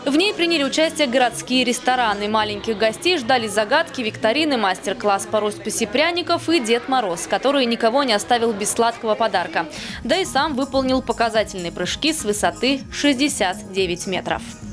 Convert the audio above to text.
В ней приняли участие городские рестораны. Маленьких гостей ждали загадки, викторины, мастер-класс по росписи пряников и Дед Мороз, который никого не оставил без сладкого подарка. Да и сам выполнил показательные прыжки с высоты 69 метров.